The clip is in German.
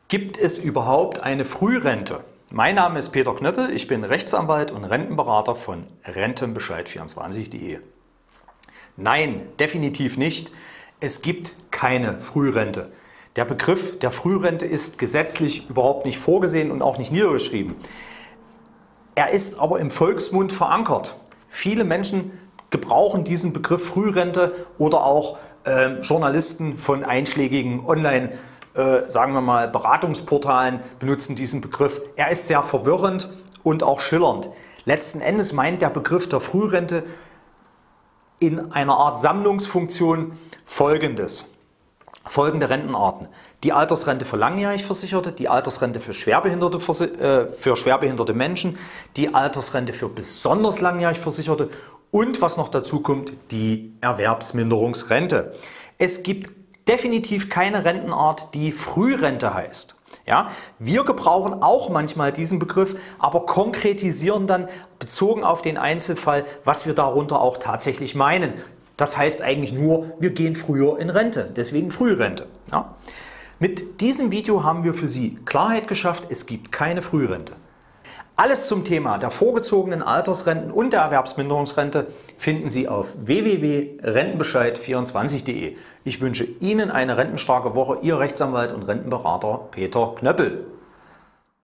Gibt es überhaupt eine Frührente? Mein Name ist Peter Knöppel, ich bin Rechtsanwalt und Rentenberater von Rentenbescheid24.de. Nein, definitiv nicht. Es gibt keine Frührente. Der Begriff der Frührente ist gesetzlich überhaupt nicht vorgesehen und auch nicht niedergeschrieben. Er ist aber im Volksmund verankert. Viele Menschen gebrauchen diesen Begriff Frührente oder auch Journalisten von einschlägigen Online- sagen wir mal, Beratungsportalen benutzen diesen Begriff. Er ist sehr verwirrend und auch schillernd. Letzten Endes meint der Begriff der Frührente in einer Art Sammlungsfunktion folgende Rentenarten. Die Altersrente für langjährig Versicherte, die Altersrente für schwerbehinderte Menschen, die Altersrente für besonders langjährig Versicherte und was noch dazu kommt, die Erwerbsminderungsrente. Es gibt definitiv keine Rentenart, die Frührente heißt. Ja, wir gebrauchen auch manchmal diesen Begriff, aber konkretisieren dann bezogen auf den Einzelfall, was wir darunter auch tatsächlich meinen. Das heißt eigentlich nur, wir gehen früher in Rente, deswegen Frührente. Ja. Mit diesem Video haben wir für Sie Klarheit geschafft, es gibt keine Frührente. Alles zum Thema der vorgezogenen Altersrenten und der Erwerbsminderungsrente finden Sie auf www.rentenbescheid24.de. Ich wünsche Ihnen eine rentenstarke Woche, Ihr Rechtsanwalt und Rentenberater Peter Knöppel.